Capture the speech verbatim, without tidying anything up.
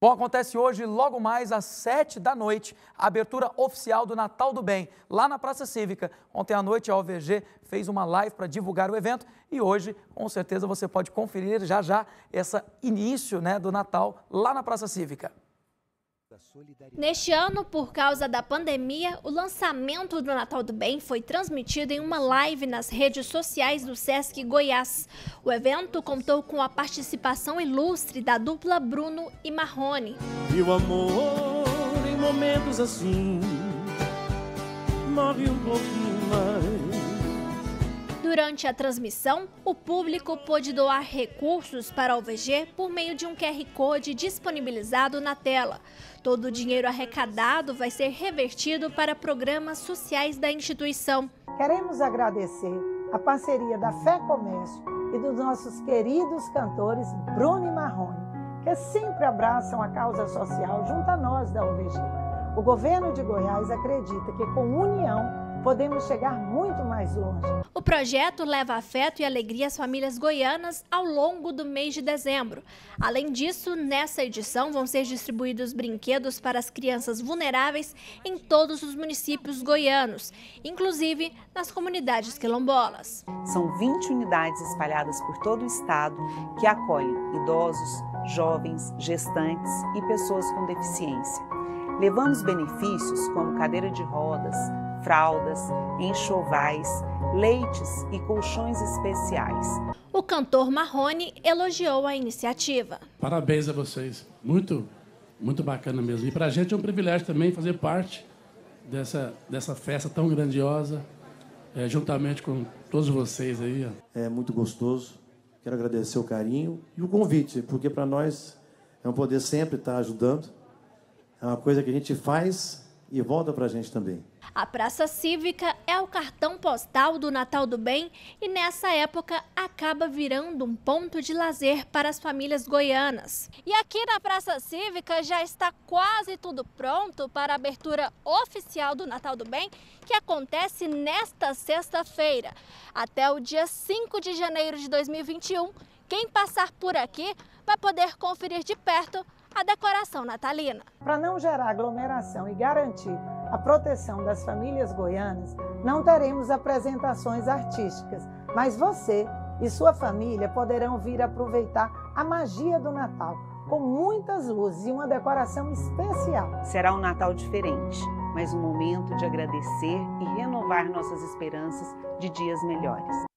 Bom, acontece hoje, logo mais às sete da noite, a abertura oficial do Natal do Bem, lá na Praça Cívica. Ontem à noite a O V G fez uma live para divulgar o evento e hoje, com certeza, você pode conferir já já esse início, né, do Natal lá na Praça Cívica. Neste ano, por causa da pandemia, o lançamento do Natal do Bem foi transmitido em uma live nas redes sociais do Sesc Goiás. O evento contou com a participação ilustre da dupla Bruno e Marrone. E o amor, em momentos assim, morre um pouquinho mais. Durante a transmissão, o público pôde doar recursos para a O V G por meio de um Q R Code disponibilizado na tela. Todo o dinheiro arrecadado vai ser revertido para programas sociais da instituição. Queremos agradecer a parceria da Fé Comércio e dos nossos queridos cantores Bruno e Marrone, que sempre abraçam a causa social junto a nós da O V G. O governo de Goiás acredita que com união podemos chegar muito mais longe. O projeto leva afeto e alegria às famílias goianas ao longo do mês de dezembro. Além disso, nessa edição vão ser distribuídos brinquedos para as crianças vulneráveis em todos os municípios goianos, inclusive nas comunidades quilombolas. São vinte unidades espalhadas por todo o estado que acolhem idosos, jovens, gestantes e pessoas com deficiência. Levamos benefícios como cadeira de rodas, fraldas, enxovais, leites e colchões especiais. O cantor Marrone elogiou a iniciativa. Parabéns a vocês, muito, muito bacana mesmo. E para a gente é um privilégio também fazer parte dessa, dessa festa tão grandiosa, é, juntamente com todos vocês aí. Ó. É muito gostoso, quero agradecer o carinho e o convite, porque para nós é um poder sempre estar ajudando. É uma coisa que a gente faz e volta para a gente também. A Praça Cívica é o cartão postal do Natal do Bem e nessa época acaba virando um ponto de lazer para as famílias goianas. E aqui na Praça Cívica já está quase tudo pronto para a abertura oficial do Natal do Bem, que acontece nesta sexta-feira. Até o dia cinco de janeiro de dois mil e vinte e um, quem passar por aqui vai poder conferir de perto a decoração natalina. Para não gerar aglomeração e garantir a proteção das famílias goianas, não teremos apresentações artísticas, mas você e sua família poderão vir aproveitar a magia do Natal, com muitas luzes e uma decoração especial. Será um Natal diferente, mas um momento de agradecer e renovar nossas esperanças de dias melhores.